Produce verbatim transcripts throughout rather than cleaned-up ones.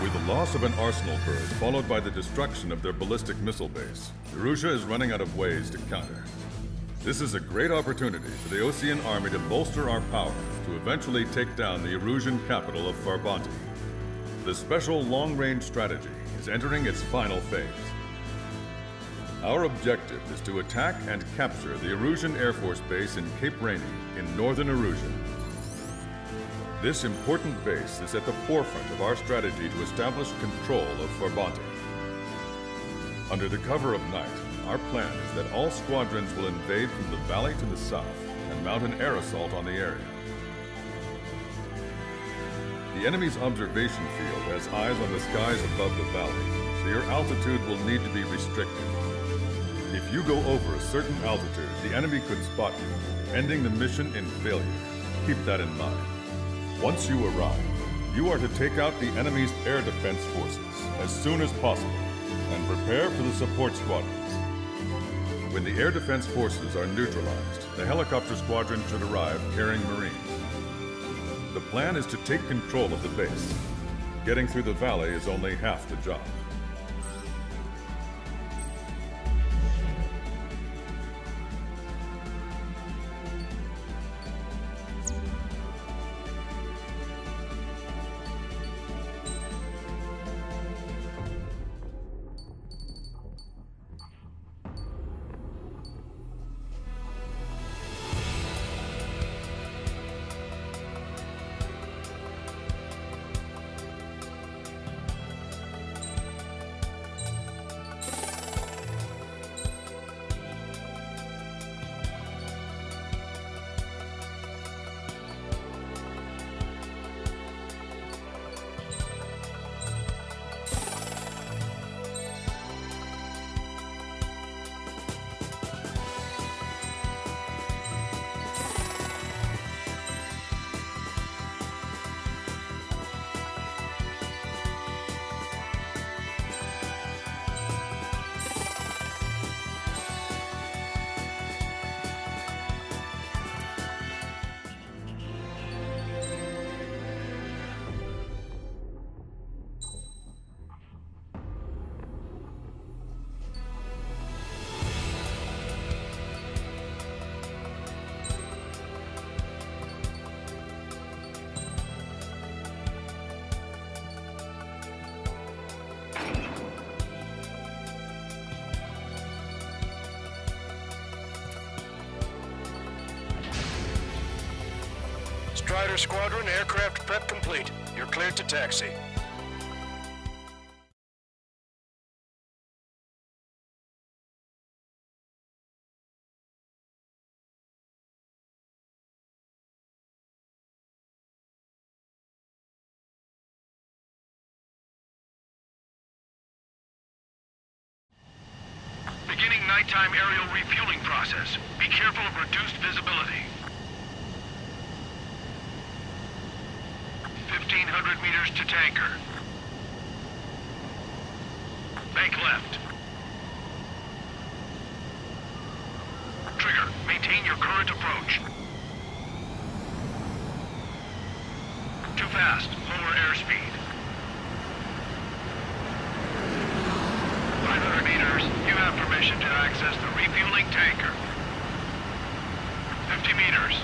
With the loss of an arsenal bird followed by the destruction of their ballistic missile base, Erusea is running out of ways to counter. This is a great opportunity for the Osean army to bolster our power to eventually take down the Erusian capital of Farbanti. The special long-range strategy is entering its final phase. Our objective is to attack and capture the Erusian Air Force Base in Cape Rainy in northern Erusia. This important base is at the forefront of our strategy to establish control of Farbanti. Under the cover of night, our plan is that all squadrons will invade from the valley to the south and mount an air assault on the area. The enemy's observation field has eyes on the skies above the valley, so your altitude will need to be restricted. If you go over a certain altitude, the enemy could spot you, ending the mission in failure. Keep that in mind. Once you arrive, you are to take out the enemy's air defense forces as soon as possible and prepare for the support squadrons. When the air defense forces are neutralized, the helicopter squadron should arrive carrying Marines. The plan is to take control of the base. Getting through the valley is only half the job. Strider Squadron, aircraft prep complete. You're cleared to taxi. Beginning nighttime aerial refueling process. Be careful of reduced visibility. fifteen hundred meters to tanker. Bank left. Trigger, maintain your current approach. Too fast, lower airspeed. five hundred meters, you have permission to access the refueling tanker. fifty meters.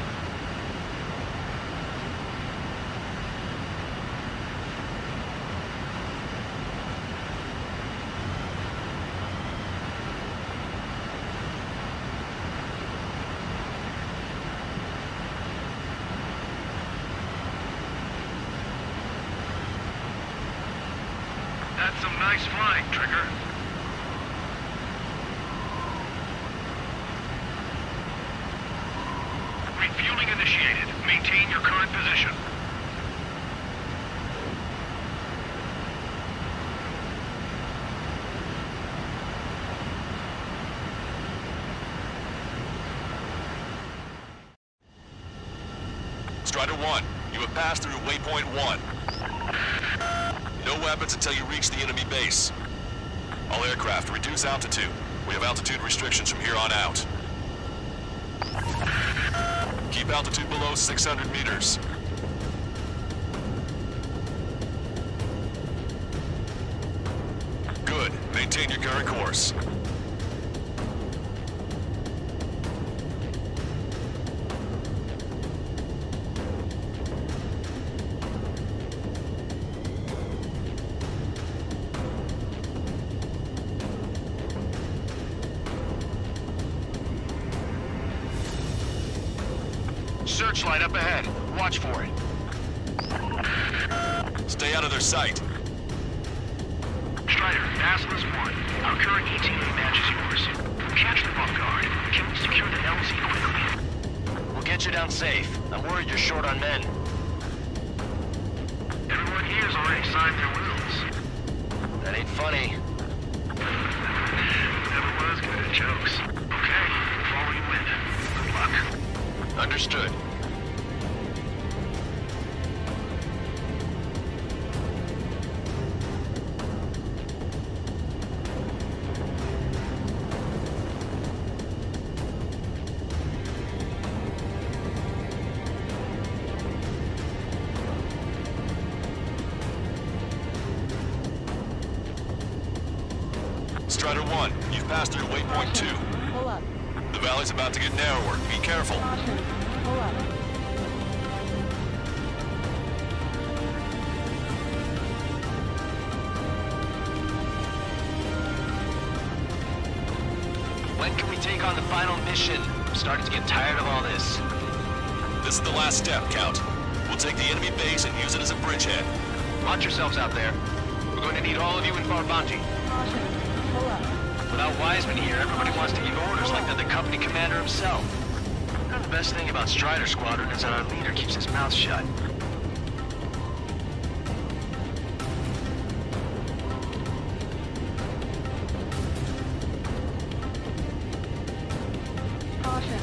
That's some nice flying, Trigger. Refueling initiated. Maintain your current position. Strider one, you have passed through waypoint one. No weapons until you reach the enemy base. All aircraft, reduce altitude. We have altitude restrictions from here on out. Keep altitude below six hundred meters. Maintain your current course. Searchlight up ahead. Watch for it. Stay out of their sight. Strider, Basilisk one. Our current E T A matches yours. Catch the Vanguard. Can we secure the L Z quickly? We'll get you down safe. I'm worried you're short on men. Everyone here's already signed their wills. That ain't funny. Never was good at jokes. Okay, we'll follow you in. Good luck. Understood. Strider one, you've passed through waypoint two. Pull up. The valley's about to get narrower. Be careful. Caution. Pull up. When can we take on the final mission? I'm starting to get tired of all this. This is the last step, Count. We'll take the enemy base and use it as a bridgehead. Watch yourselves out there. We're going to need all of you in Farbanti. Caution. Pull up. Without Wiseman here, everybody wants to give orders like they're the company commander himself. And the best thing about Strider Squadron is that our leader keeps his mouth shut. Caution.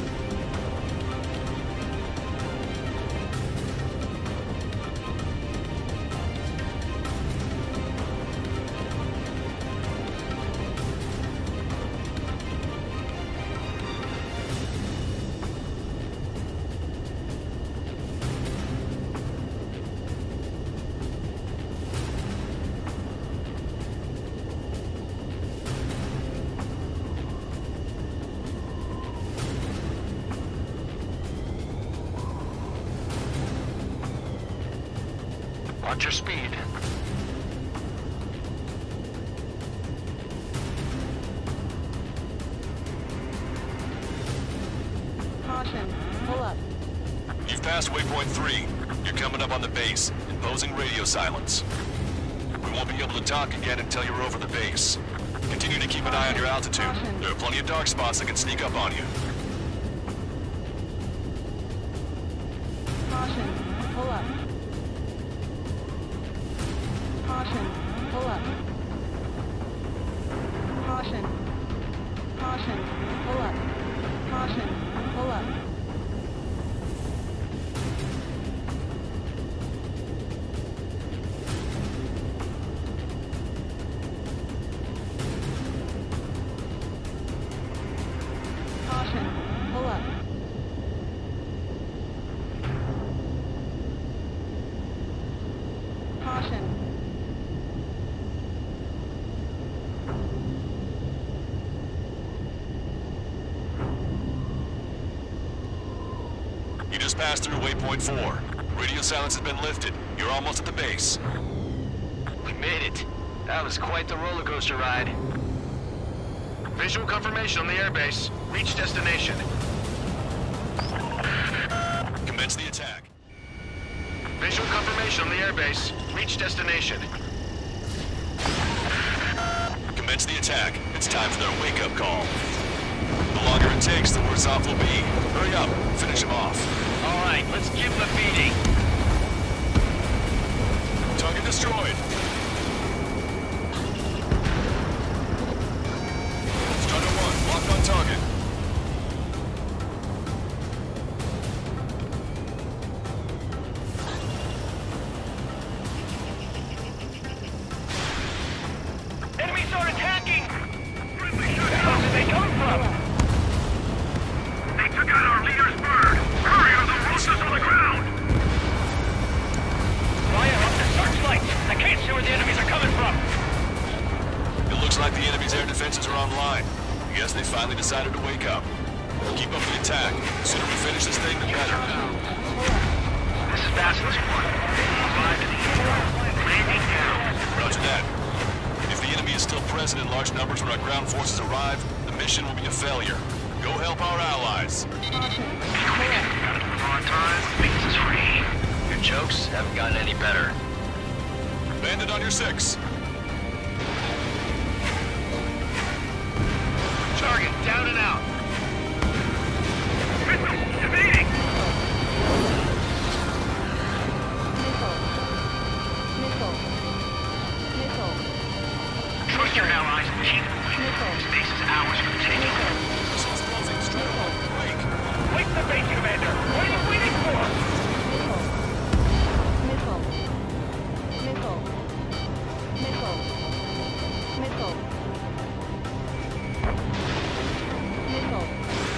Watch your speed. Caution. Pull up. You've passed waypoint three. You're coming up on the base, imposing radio silence. We won't be able to talk again until you're over the base. Continue to keep an eye on your altitude. There are plenty of dark spots that can sneak up on you. Caution. Pull up. Caution. Pull up. Caution. Caution. Pull up. Caution. Pull up. Caution. Pull up. Caution. You just passed through waypoint four. Radio silence has been lifted. You're almost at the base. We made it. That was quite the roller coaster ride. Visual confirmation on the airbase. Reach destination. Commence the attack. Visual confirmation on the airbase. Reach destination. Commence the attack. It's time for their wake-up call. The longer it takes, the worse off we'll be. Hurry up. Finish him off. All right, let's give him a beating. Target destroyed. Strider one, locked on target. Enemies are attacking! Where else did they come from? They took out our leader's bird! Hurry or the roosters on the ground! Fire up the searchlight! I can't see where enemy's air defenses are online. I guess they finally decided to wake up. Keep up the attack. The sooner we finish this thing, the better. This is Basilisk one. Five to the east. Landing down. Roger that. If the enemy is still present in large numbers when our ground forces arrive, the mission will be a failure. Go help our allies. Caution. Gotta move on time. Base is free. Your jokes haven't gotten any better. Bandit on your six. Target down and out. Missile evading. Missile. Missile. Missile. Trust your allies and keep moving. This base is ours for the taking. Missiles closing. Straight up. Break. Wait the base, Commander. What are you waiting for? Missile. Missile. Missile. Missile. Missile.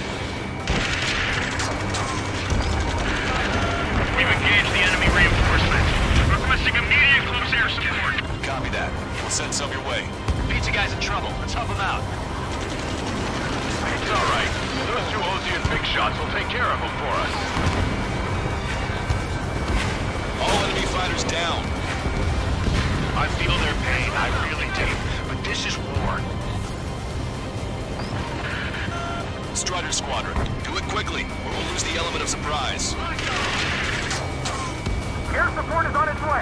We've engaged the enemy reinforcements. Requesting immediate close air support. Copy that. We'll send some your way. Pizza guy's in trouble. Let's help him out. It's all right. Those two Osean big shots will take care of them for us. All enemy fighters down. I feel their pain. I really do. But this is war. Strider Squadron, do it quickly, or we'll lose the element of surprise. Air support is on its way.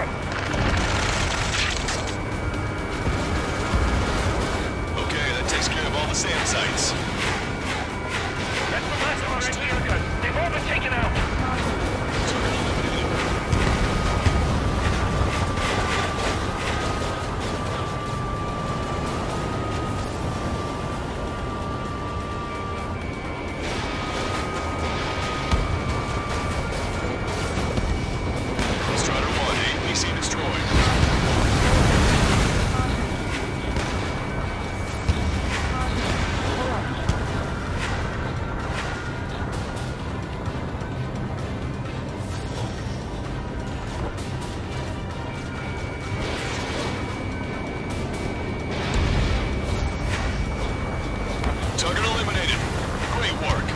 Okay, that takes care of all the SAM sites. That's the last of our engineer guns. They've all been taken out. Strider one, A P C destroyed. Target eliminated. Great work.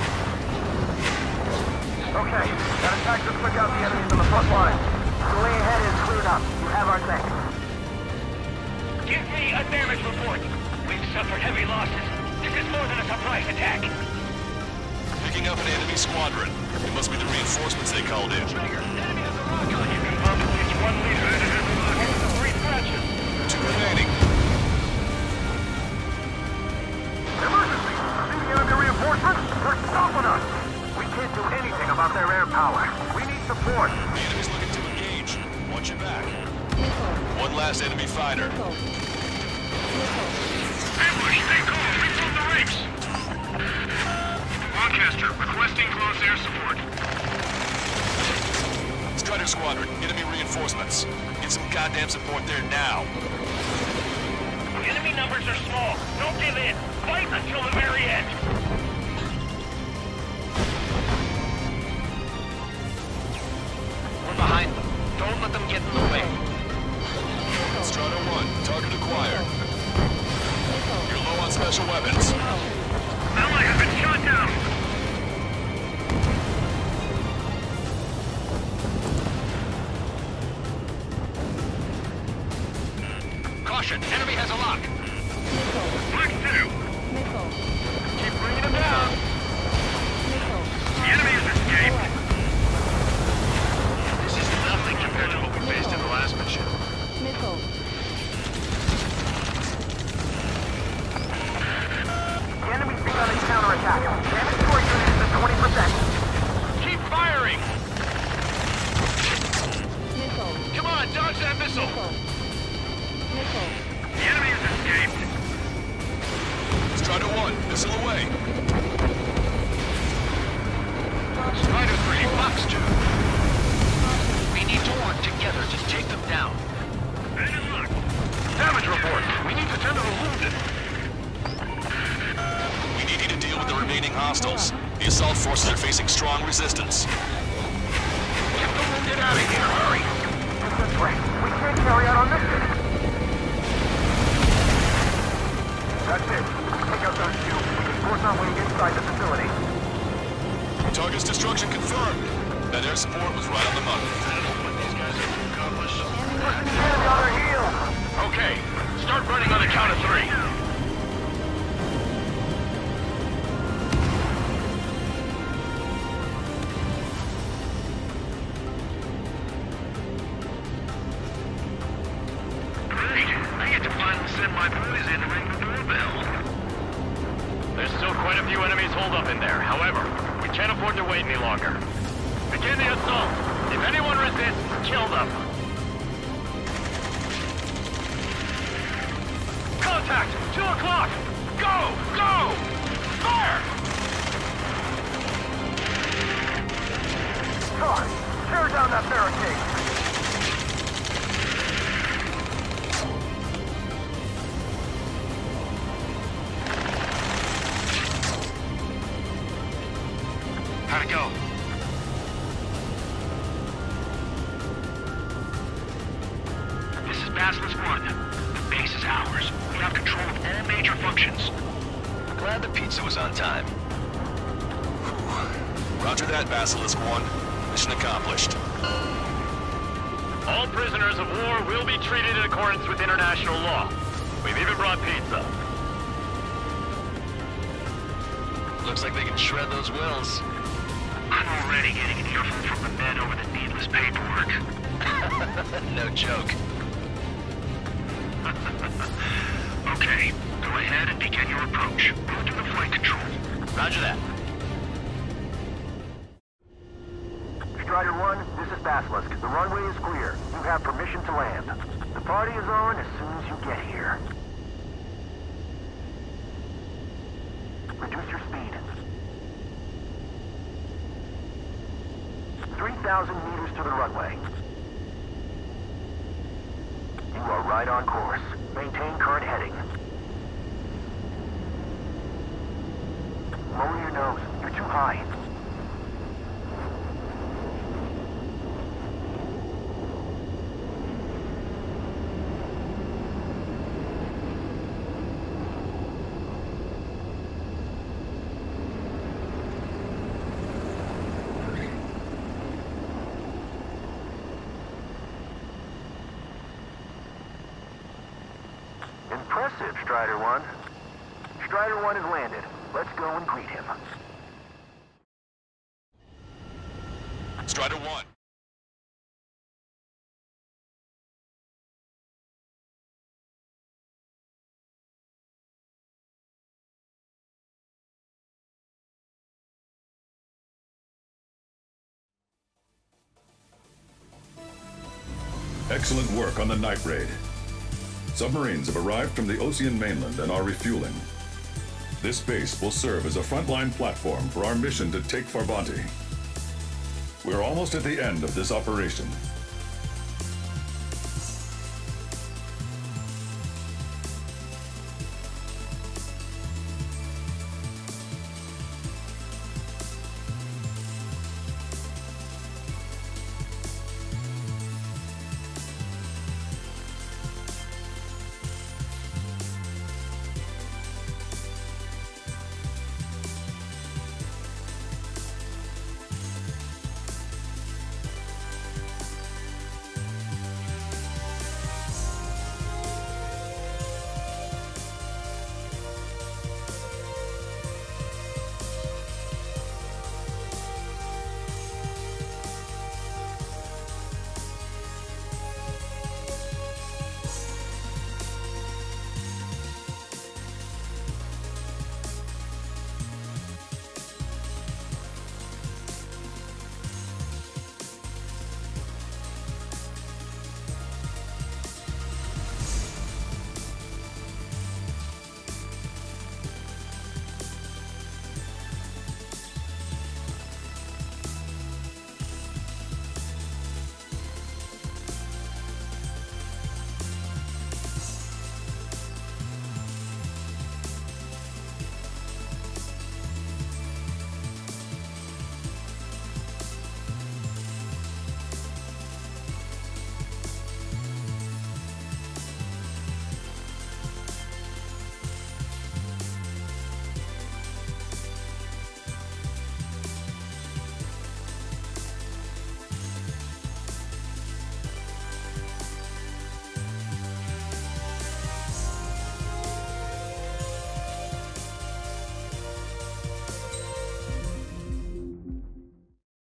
Okay, got a tactical quick out the enemies on the front line. The way ahead is cleared up. You have our thanks. Give me a damage report. We've suffered heavy losses. This is more than a surprise attack. Picking up an enemy squadron. It must be the reinforcements they called in. Enemy has a rocket. You can pump at least one liter at a three scratches. Two remaining. Emergency! See the enemy reinforcements? They're stopping us! We can't do anything about their air power. We need support. The enemy's looking to engage. Watch your back. Missile. One last enemy fighter. Missile. Missile. Ambush, stay calm. Refill the ranks. Lancaster, requesting close air support. Strider Squadron, enemy reinforcements. Get some goddamn support there now. Enemy numbers are small. Don't give in. Fight until the very end. We're behind them. Don't let them get in the way. Strider one, target acquired. Missile. You're low on special weapons. Ally has been shot down. Caution, enemy has a lock. Missile. Mark two. Missile. Keep bringing them down. Missile. The enemy has escaped. Pull up. This is nothing compared to what we faced in the last mission. Missile. The enemy's begun a counterattack. Damage to our units is twenty percent. Keep firing! Missile. Come on, dodge that missile! Missile. Missile. The enemy has escaped. Strider one, missile away. Caution. Strider three, Pull up. Fox two. We need to work together to take them down. Bandit locked. Damage report. We need to tend to the wounded. We need you to deal with the remaining hostiles. The assault forces are facing strong resistance. Get the wounded out of here, hurry! This is right. We can't carry out our mission. Got That air support was right on the money. I don't know what these guys are to accomplish. Enemy on their heels! Okay, start running on the count of three. Great. I get to finally send my boys in to ring the doorbell. There's still quite a few enemies holed up in there. However, we can't afford to wait any longer. Begin the assault. If anyone resists, kill them. Contact! Two o'clock! Go! Go! Fire! Sorry, tear down that barricade! How'd it go? This is Basilisk One. The base is ours. We have control of all major functions. Glad the pizza was on time. Roger that, Basilisk One. Mission accomplished. All prisoners of war will be treated in accordance with international law. We've even brought pizza. Looks like they can shred those wills. I'm already getting an earful from the men over the needless paperwork. No joke. Okay, go ahead and begin your approach. Go to the flight control. Roger that. Strider one, this is Basilisk. The runway is clear. You have permission to land. The party is on as soon as you get here. Reduce your speed. three thousand meters to the runway. You are right on course. Maintain current heading. Lower your nose. You're too high. Impressive, Strider one. Strider one has landed. Let's go and greet him. Strider One. Excellent work on the night raid. Submarines have arrived from the Osean mainland and are refueling. This base will serve as a frontline platform for our mission to take Farbanti. We're almost at the end of this operation.